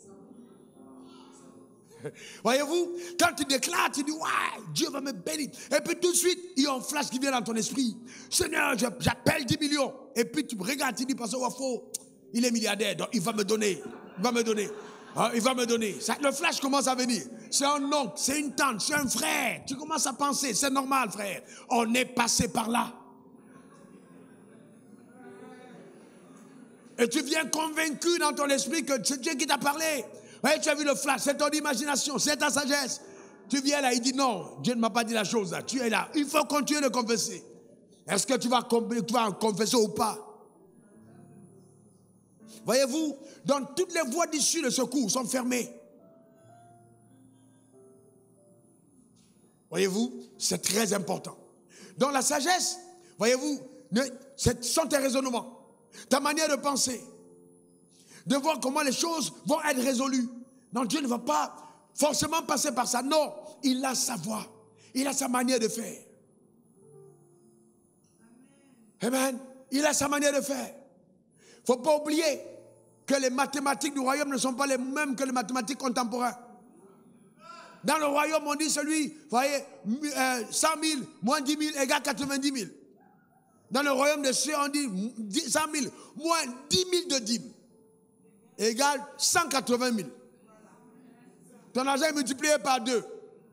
Voyez-vous, quand tu déclares, tu dis, ouais, Dieu va me bénir. Et puis tout de suite, il y a un flash qui vient dans ton esprit. Seigneur, j'appelle 10 millions. Et puis tu regardes, tu dis, Pasteur Wafo, il est milliardaire, donc il va me donner. Il va me donner. Il va me donner. Le flash commence à venir. C'est un oncle, c'est une tante, c'est un frère. Tu commences à penser, c'est normal, frère. On est passé par là. Et tu viens convaincu dans ton esprit que c'est Dieu qui t'a parlé. Ouais, tu as vu le flash, c'est ton imagination, c'est ta sagesse. Tu viens là, il dit non, Dieu ne m'a pas dit la chose là. Tu es là, il faut continuer de confesser. Est-ce que tu vas confesser ou pas? Voyez-vous, dans toutes les voies d'issue de secours sont fermées. Voyez-vous, c'est très important. Dans la sagesse, voyez-vous, ce sont tes raisonnements, ta manière de penser, de voir comment les choses vont être résolues. Donc Dieu ne va pas forcément passer par ça. Non, il a sa voix. Il a sa manière de faire. Amen. Il a sa manière de faire. Il ne faut pas oublier que les mathématiques du royaume ne sont pas les mêmes que les mathématiques contemporaines. Dans le royaume, on dit celui, vous voyez, 100 000 moins 10 000 égale 90 000. Dans le royaume des cieux, on dit 100 000 moins 10 000 de dîmes égale 180 000. Ton argent est multiplié par 2.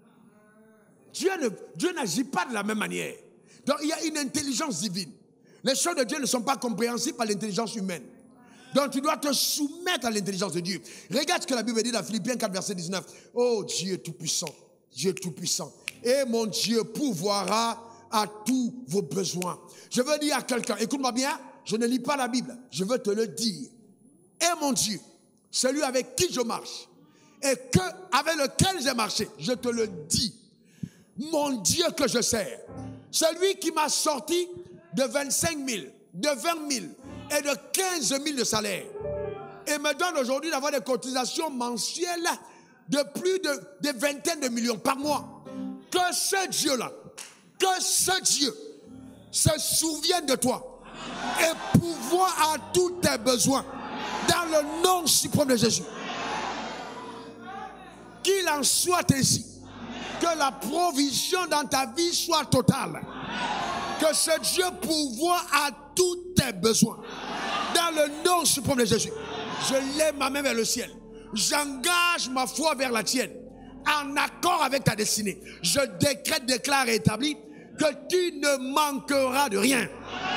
Dieu n'agit pas de la même manière. Donc il y a une intelligence divine. Les choses de Dieu ne sont pas compréhensibles par l'intelligence humaine. Donc tu dois te soumettre à l'intelligence de Dieu. Regarde ce que la Bible dit dans Philippiens 4, verset 19. Oh Dieu tout-puissant, Dieu tout-puissant. Et mon Dieu pourvoira à tous vos besoins. Je veux dire à quelqu'un, écoute-moi bien, je ne lis pas la Bible, je veux te le dire. Et mon Dieu, celui avec qui je marche, et avec lequel j'ai marché, je te le dis, mon Dieu que je sers, celui qui m'a sorti de 25 000, de 20 000 et de 15 000 de salaire, et me donne aujourd'hui d'avoir des cotisations mensuelles de plus de vingtaines de millions par mois. Que ce Dieu-là, que ce Dieu se souvienne de toi et pourvoie à tous tes besoins dans le nom suprême de Jésus. Qu'il en soit ainsi. Que la provision dans ta vie soit totale. Que ce Dieu pourvoie à tous tes besoins dans le nom suprême de Jésus. Je lève ma main vers le ciel. J'engage ma foi vers la tienne en accord avec ta destinée. Je décrète, déclare et établis que tu ne manqueras de rien.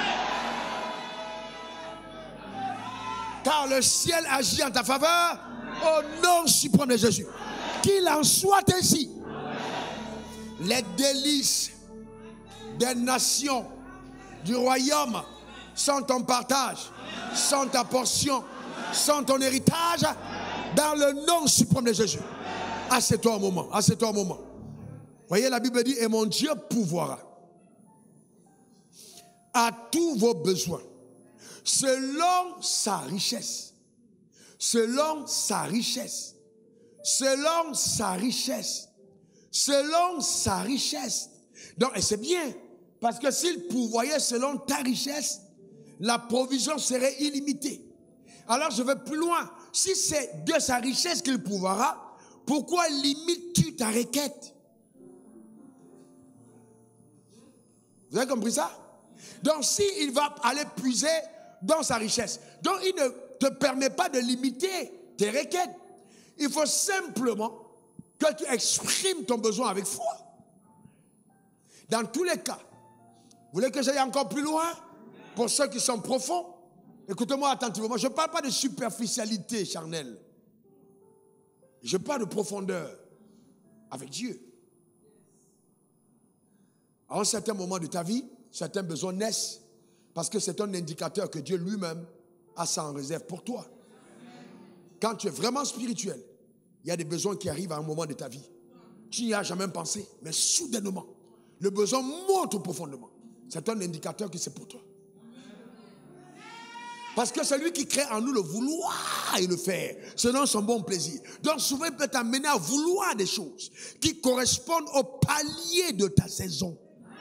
Car le ciel agit en ta faveur au nom suprême de Jésus. Qu'il en soit ainsi. Les délices des nations du royaume sont ton partage, sont ta portion, sont ton héritage Dans le nom suprême de Jésus. Assieds-toi un moment. Assieds-toi un moment. Voyez, la Bible dit, et mon Dieu pourvoira à tous vos besoins, selon sa richesse. Selon sa richesse. Selon sa richesse. Selon sa richesse. Donc, et c'est bien, parce que s'il pourvoyait selon ta richesse, la provision serait illimitée. Alors, je vais plus loin. Si c'est de sa richesse qu'il pourvoira, pourquoi limites-tu ta requête? Vous avez compris ça? Donc, s'il va aller puiser dans sa richesse, donc il ne te permet pas de limiter tes requêtes. Il faut simplement que tu exprimes ton besoin avec foi. Dans tous les cas, vous voulez que j'aille encore plus loin? Pour ceux qui sont profonds, écoutez-moi attentivement. Je ne parle pas de superficialité charnelle. Je parle de profondeur avec Dieu. À un certain moment de ta vie, certains besoins naissent parce que c'est un indicateur que Dieu lui-même a ça en réserve pour toi. Quand tu es vraiment spirituel, il y a des besoins qui arrivent à un moment de ta vie. Tu n'y as jamais pensé, mais soudainement, le besoin monte profondément. C'est un indicateur que c'est pour toi. Parce que c'est lui qui crée en nous le vouloir et le faire, selon son bon plaisir. Donc souvent, il peut t'amener à vouloir des choses qui correspondent au palier de ta saison.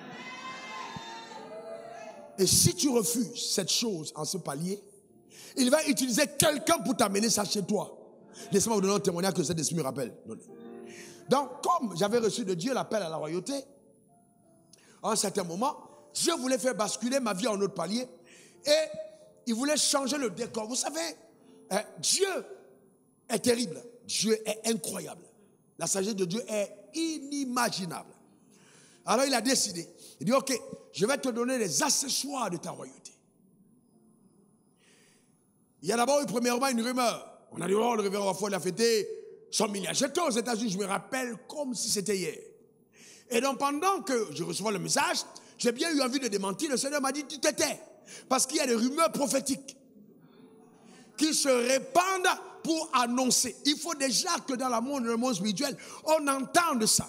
Et si tu refuses cette chose en ce palier, il va utiliser quelqu'un pour t'amener ça chez toi. Laissez-moi vous donner un témoignage que cet esprit me rappelle. Donc, comme j'avais reçu de Dieu l'appel à la royauté, à un certain moment, Dieu voulait faire basculer ma vie en autre palier et il voulait changer le décor. Vous savez, Dieu est terrible. Dieu est incroyable. La sagesse de Dieu est inimaginable. Alors il a décidé. Il dit, ok, je vais te donner les accessoires de ta royauté. Il y a d'abord eu premièrement une rumeur. On a dit, oh, le révérend Wafo, il a fêté son milliard. J'étais aux États-Unis, je me rappelle comme si c'était hier. Et donc pendant que je recevais le message, j'ai bien eu envie de démentir. Le Seigneur m'a dit, tu t'étais. Parce qu'il y a des rumeurs prophétiques qui se répandent pour annoncer. Il faut déjà que dans le monde spirituel, on entende ça.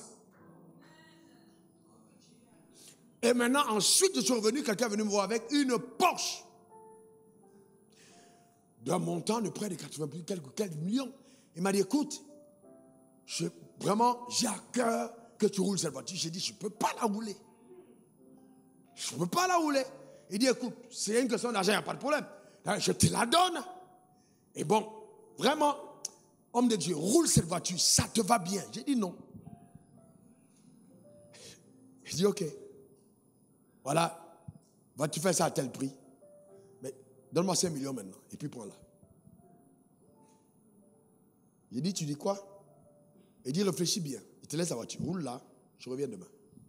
Et maintenant, ensuite, je suis revenu, quelqu'un est venu me voir avec une Porsche d'un montant de près de 80 quelques millions. Il m'a dit, écoute, vraiment, j'ai à cœur que tu roules cette voiture. J'ai dit, je ne peux pas la rouler. Je ne peux pas la rouler. Il dit, écoute, c'est une question d'argent, il n'y a pas de problème. Je te la donne. Et bon, vraiment, homme de Dieu, roule cette voiture, ça te va bien. J'ai dit non. Il dit, ok. Voilà, vas-tu faire ça à tel prix? Mais donne-moi 5 millions maintenant, et puis prends-la. J'ai dit, tu dis quoi? Il dit, réfléchis bien. Il te laisse la voiture, roule là, je reviens demain.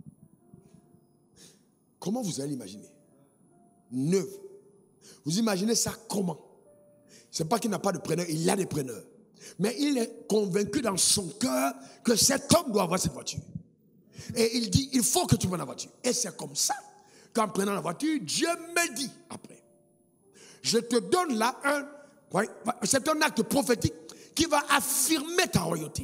Comment vous allez l'imaginer? Neuve. Vous imaginez ça comment? Ce n'est pas qu'il n'a pas de preneur, il a des preneurs. Mais il est convaincu dans son cœur que cet homme doit avoir cette voiture. Et il dit, il faut que tu prennes la voiture. Et c'est comme ça qu'en prenant la voiture, Dieu me dit après, je te donne là c'est un acte prophétique qui va affirmer ta royauté.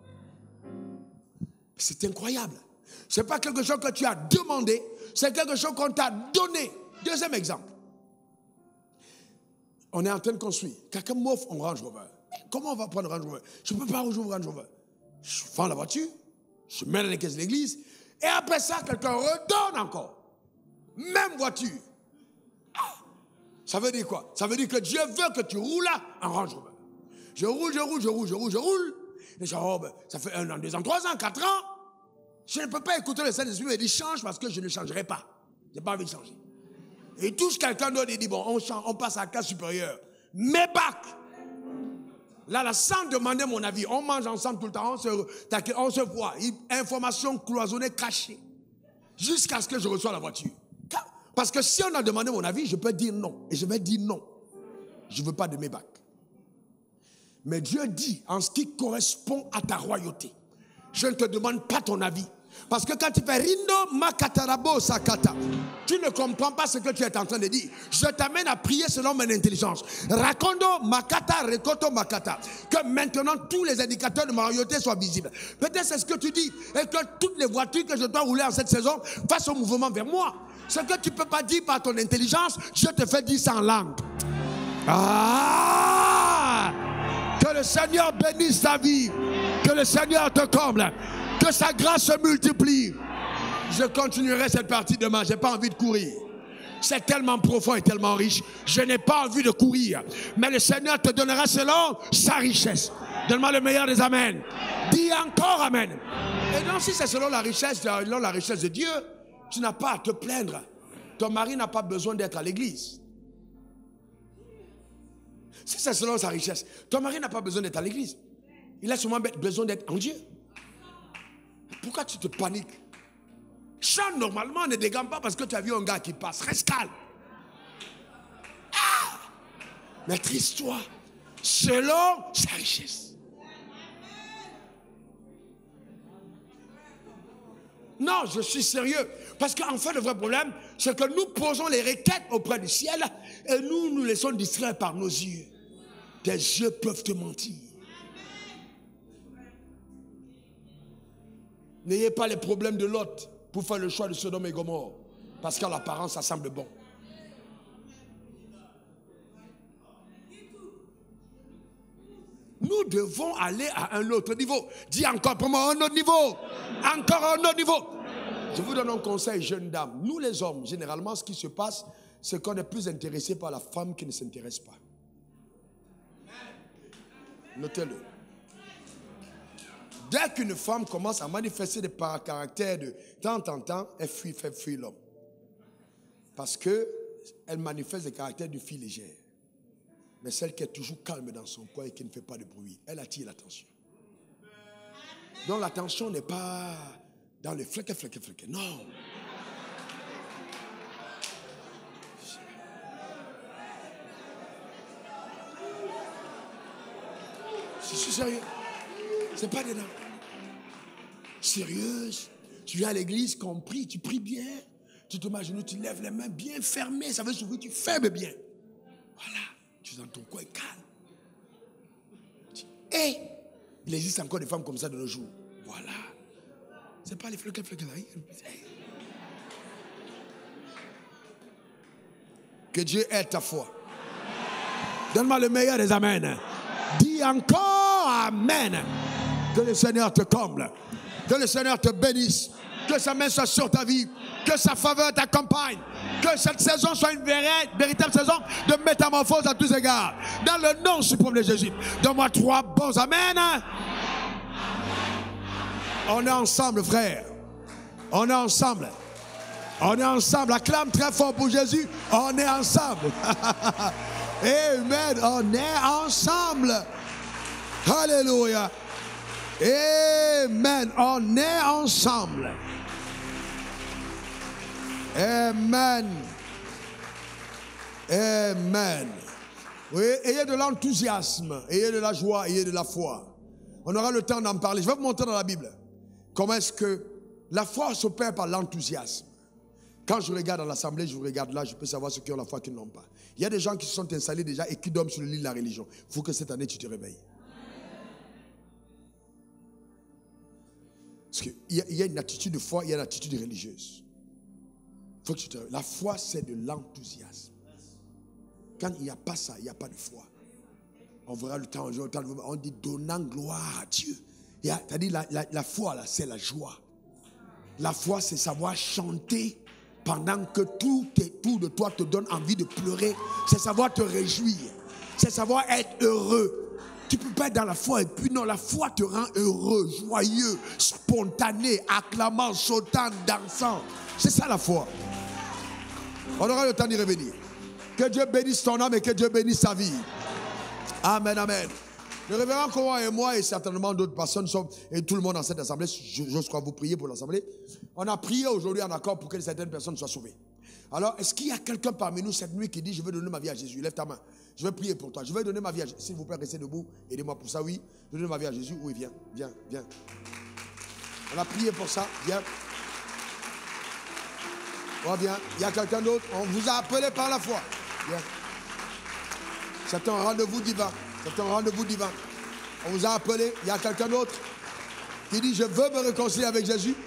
C'est incroyable. Ce n'est pas quelque chose que tu as demandé, c'est quelque chose qu'on t'a donné. Deuxième exemple. On est en train de construire. Quelqu'un m'offre un Range Rover. Comment on va prendre un Range Rover? Je ne peux pas rejoindre un Range Rover. Je vends la voiture, je mets dans les caisses de l'église, et après ça, quelqu'un redonne encore. Même voiture. Ah, ça veut dire quoi? Ça veut dire que Dieu veut que tu roules en Range Rover. Je roule. Et je dis, oh, ben, ça fait 1 an, 2 ans, 3 ans, 4 ans. Je ne peux pas écouter le Saint-Esprit et dire change parce que je ne changerai pas. Je n'ai pas envie de changer. Et il touche quelqu'un d'autre et dit, bon, on passe à la classe supérieure. Mais bac. Là, sans demander mon avis, on mange ensemble tout le temps, on se voit. Information cloisonnée, cachée. Jusqu'à ce que je reçoive la voiture. Parce que si on a demandé mon avis, je peux dire non. Et je vais dire non. Je ne veux pas de mes bacs. Mais Dieu dit, en ce qui correspond à ta royauté, je ne te demande pas ton avis. Parce que quand tu fais Rindo Makatarabo Sakata, tu ne comprends pas ce que tu es en train de dire. Je t'amène à prier selon mon intelligence. Rakondo Makata, Rekoto Makata. Que maintenant tous les indicateurs de ma royauté soient visibles. Peut-être c'est ce que tu dis. Et que toutes les voitures que je dois rouler en cette saison fassent un mouvement vers moi. Ce que tu ne peux pas dire par ton intelligence, je te fais dire ça en langue. Ah! Que le Seigneur bénisse ta vie. Que le Seigneur te comble. Que sa grâce se multiplie. Je continuerai cette partie demain. Je n'ai pas envie de courir. C'est tellement profond et tellement riche. Je n'ai pas envie de courir. Mais le Seigneur te donnera selon sa richesse. Donne-moi le meilleur des amens. Dis encore amen. Et donc si c'est selon la richesse de Dieu, tu n'as pas à te plaindre. Ton mari n'a pas besoin d'être à l'église. Si c'est selon sa richesse, ton mari n'a pas besoin d'être à l'église. Il a seulement besoin d'être en Dieu. Pourquoi tu te paniques? Chante normalement, ne dégaine pas parce que tu as vu un gars qui passe. Reste calme. Ah! Maîtrise-toi selon sa richesse. Non, je suis sérieux. Parce qu'en fait, le vrai problème, c'est que nous posons les requêtes auprès du ciel et nous nous laissons distraire par nos yeux. Tes yeux peuvent te mentir. N'ayez pas les problèmes de Lot pour faire le choix de Sodome et Gomorrhe. Parce qu'à l'apparence, ça semble bon. Nous devons aller à un autre niveau. Dis encore pour moi, un autre niveau. Encore un autre niveau. Je vous donne un conseil, jeune dame. Nous les hommes, généralement, ce qui se passe, c'est qu'on est plus intéressé par la femme qui ne s'intéresse pas. Notez-le. Dès qu'une femme commence à manifester des caractères de temps en temps, elle fait fuir l'homme. Parce qu'elle manifeste des caractères de fille légère. Mais celle qui est toujours calme dans son coin et qui ne fait pas de bruit, elle attire l'attention. Donc l'attention n'est pas dans les fleques. Non. Je suis sérieux. C'est pas dedans. Sérieuse. Tu viens à l'église, compris, tu pries bien. Tu te mets à genoux, tu lèves les mains bien fermées. Ça veut dire que tu fermes bien. Voilà. Tu es dans ton coin calme. Et il existe encore des femmes comme ça de nos jours. Voilà. C'est pas les fleques là. Que Dieu aide ta foi. Donne-moi le meilleur des amens. Dis encore amen. Que le Seigneur te comble. Que le Seigneur te bénisse. Que sa main soit sur ta vie. Que sa faveur t'accompagne. Que cette saison soit une véritable saison de métamorphose à tous égards. Dans le nom suprême de Jésus. Donne-moi 3 bons amen. On est ensemble, frère. On est ensemble. On est ensemble. Acclame très fort pour Jésus. On est ensemble. Amen. On est ensemble. Alléluia. Amen. On est ensemble. Amen. Amen. Oui, ayez de l'enthousiasme, ayez de la joie, ayez de la foi. On aura le temps d'en parler. Je vais vous montrer dans la Bible comment est-ce que la foi s'opère par l'enthousiasme. Quand je regarde dans l'assemblée, je vous regarde là, je peux savoir ceux qui ont la foi et qui ne l'ont pas. Il y a des gens qui se sont installés déjà et qui dorment sur le lit de la religion. Il faut que cette année, tu te réveilles. Parce qu'il y a une attitude de foi, il y a une attitude religieuse. Faut que tu te réveilles. La foi, c'est de l'enthousiasme. Quand il n'y a pas ça, il n'y a pas de foi. On verra le temps, on dit donnant gloire à Dieu. C'est-à-dire la foi, là, c'est la joie. La foi, c'est savoir chanter pendant que tout de toi te donne envie de pleurer. C'est savoir te réjouir. C'est savoir être heureux. Tu ne peux pas être dans la foi et puis non, la foi te rend heureux, joyeux, spontané, acclamant, sautant, dansant. C'est ça la foi. On aura le temps d'y revenir. Que Dieu bénisse ton âme et que Dieu bénisse sa vie. Amen, amen. Le révérend Kowa et moi et certainement d'autres personnes et tout le monde dans cette assemblée, j'ose crois vous prier pour l'assemblée. On a prié aujourd'hui en accord pour que certaines personnes soient sauvées. Alors, est-ce qu'il y a quelqu'un parmi nous cette nuit qui dit, je veux donner ma vie à Jésus? Lève ta main. Je vais prier pour toi. Je vais donner ma vie à Jésus. S'il vous plaît, restez debout. Aidez-moi pour ça, oui. Je donne ma vie à Jésus. Oui, viens. On a prié pour ça. Viens. Oh, viens. Il y a quelqu'un d'autre. On vous a appelé par la foi. Viens. C'est un rendez-vous divin. C'est un rendez-vous divin. On vous a appelé. Il y a quelqu'un d'autre qui dit, je veux me réconcilier avec Jésus.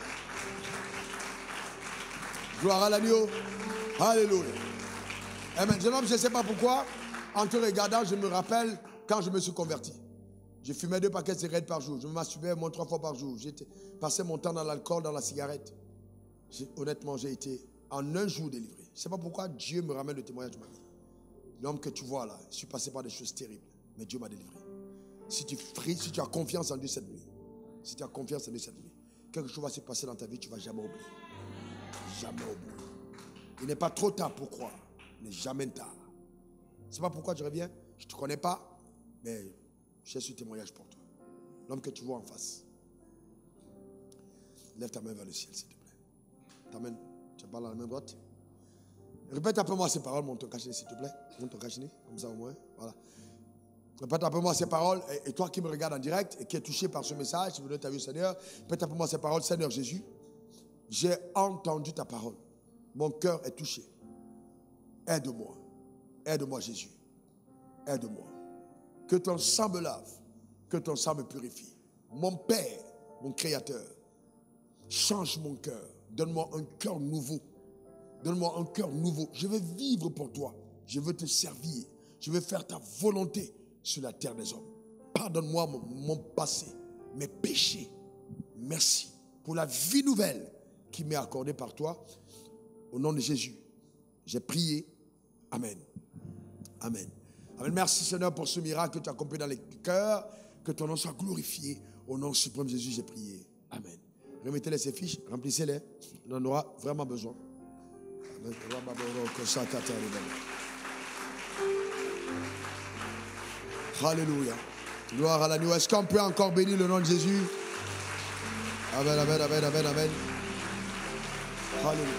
Gloire à l'agneau. Alléluia. Amen. Jeune homme, je ne sais pas pourquoi, en te regardant, je me rappelle quand je me suis converti. Je fumais 2 paquets de cigarettes par jour. Je me masturbais au moins 3 fois par jour. J'ai passé mon temps dans l'alcool, dans la cigarette. Honnêtement, j'ai été en un jour délivré. Je ne sais pas pourquoi Dieu me ramène le témoignage de ma vie. L'homme que tu vois là, je suis passé par des choses terribles. Mais Dieu m'a délivré. Si tu as confiance en Dieu cette nuit, si tu as confiance en Dieu cette nuit, quelque chose va se passer dans ta vie, tu ne vas jamais oublier. Jamais oublier. Il n'est pas trop tard pour croire. Il n'est jamais tard. Je ne sais pas pourquoi je reviens. Je ne te connais pas, mais j'ai ce témoignage pour toi. L'homme que tu vois en face. Lève ta main vers le ciel, s'il te plaît. Ta main, tu parles à la main droite. Répète après moi ces paroles, monte ton cache-nez, s'il te plaît. Monte ton cache-nez, comme ça au moins. Voilà. Répète après moi ces paroles. Et toi qui me regardes en direct et qui es touché par ce message, si vous donnez ta vie au Seigneur, répète après moi ces paroles. Seigneur Jésus, j'ai entendu ta parole. Mon cœur est touché. Aide-moi. Aide-moi, Jésus. Aide-moi. Que ton sang me lave. Que ton sang me purifie. Mon Père, mon Créateur, change mon cœur. Donne-moi un cœur nouveau. Donne-moi un cœur nouveau. Je veux vivre pour toi. Je veux te servir. Je veux faire ta volonté sur la terre des hommes. Pardonne-moi mon passé, mes péchés. Merci pour la vie nouvelle qui m'est accordée par toi. Au nom de Jésus, j'ai prié. Amen. Amen. Amen. Merci Seigneur pour ce miracle que tu as accompli dans les cœurs. Que ton nom soit glorifié. Au nom suprême de Jésus, j'ai prié. Amen. Remettez-les ces fiches, remplissez-les. On en aura vraiment besoin. Alléluia. Gloire à l'agneau. Est-ce qu'on peut encore bénir le nom de Jésus? Amen, amen, amen, amen, amen. Alléluia.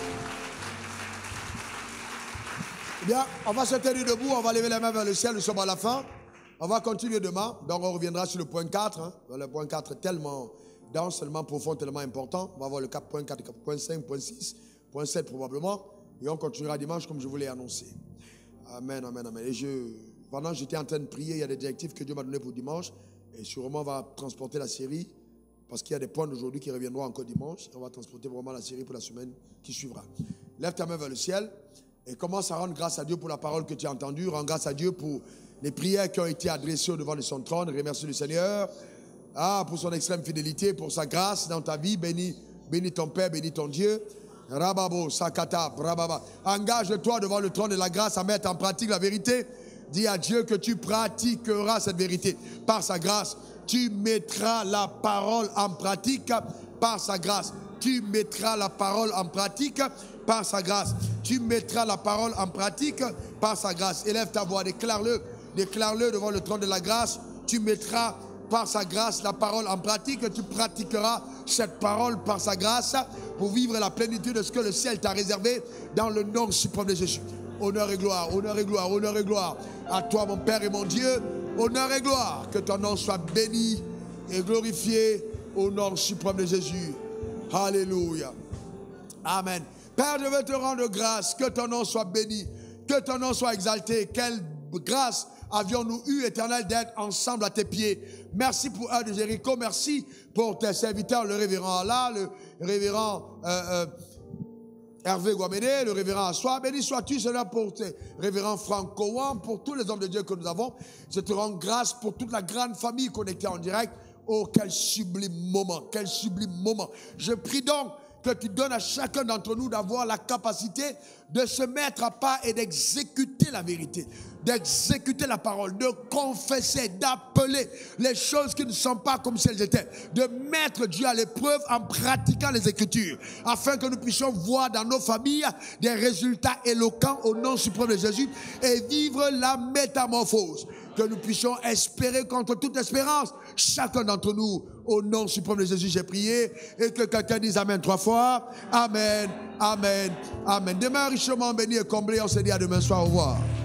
Bien, on va se tenir debout, on va lever les mains vers le ciel, nous sommes à la fin. On va continuer demain, donc on reviendra sur le point 4. Le point 4 est tellement dense, tellement profond, tellement important. On va voir le 4.4, 4.5, point 6, point 7 probablement. Et on continuera dimanche comme je vous l'ai annoncé. Amen, amen, amen. Et pendant que j'étais en train de prier, il y a des directives que Dieu m'a données pour dimanche. Et sûrement on va transporter la série, parce qu'il y a des points d'aujourd'hui qui reviendront encore dimanche. On va transporter vraiment la série pour la semaine qui suivra. Lève ta main vers le ciel. Et commence à rendre grâce à Dieu pour la parole que tu as entendue. Rends grâce à Dieu pour les prières qui ont été adressées au devant de son trône. Remercie le Seigneur pour son extrême fidélité, pour sa grâce dans ta vie. Bénis ton Père, bénis ton Dieu. Rababo, Sakata, Brababa. Engage-toi devant le trône de la grâce à mettre en pratique la vérité. Dis à Dieu que tu pratiqueras cette vérité. Par sa grâce, tu mettras la parole en pratique par sa grâce. Tu mettras la parole en pratique par sa grâce. Tu mettras la parole en pratique par sa grâce. Élève ta voix, déclare-le. Déclare-le devant le trône de la grâce. Tu mettras par sa grâce la parole en pratique. Tu pratiqueras cette parole par sa grâce pour vivre la plénitude de ce que le ciel t'a réservé dans le nom suprême de Jésus. Honneur et gloire, honneur et gloire, honneur et gloire à toi mon Père et mon Dieu. Honneur et gloire, que ton nom soit béni et glorifié au nom suprême de Jésus. Alléluia. Amen. Père, je veux te rendre grâce, que ton nom soit béni, que ton nom soit exalté. Quelle grâce avions-nous eu, Éternel, d'être ensemble à tes pieds. Merci pour Heure de Jéricho, merci pour tes serviteurs, le révérend Allah, le révérend Hervé Guaméné, le révérend Assois. Béni sois-tu, Seigneur, pour tes révérends Franco, pour tous les hommes de Dieu que nous avons. Je te rends grâce pour toute la grande famille connectée en direct. Oh, quel sublime moment, quel sublime moment. Je prie donc que tu donnes à chacun d'entre nous d'avoir la capacité de se mettre à part et d'exécuter la vérité, d'exécuter la parole, de confesser, d'appeler les choses qui ne sont pas comme si elles étaient, de mettre Dieu à l'épreuve en pratiquant les Écritures, afin que nous puissions voir dans nos familles des résultats éloquents au nom suprême de Jésus et vivre la métamorphose. Que nous puissions espérer contre toute espérance, chacun d'entre nous, au nom suprême de Jésus, j'ai prié, et que quelqu'un dise Amen 3 fois. Amen, Amen, Amen. Demain richement béni et comblé, on se dit à demain soir, au revoir.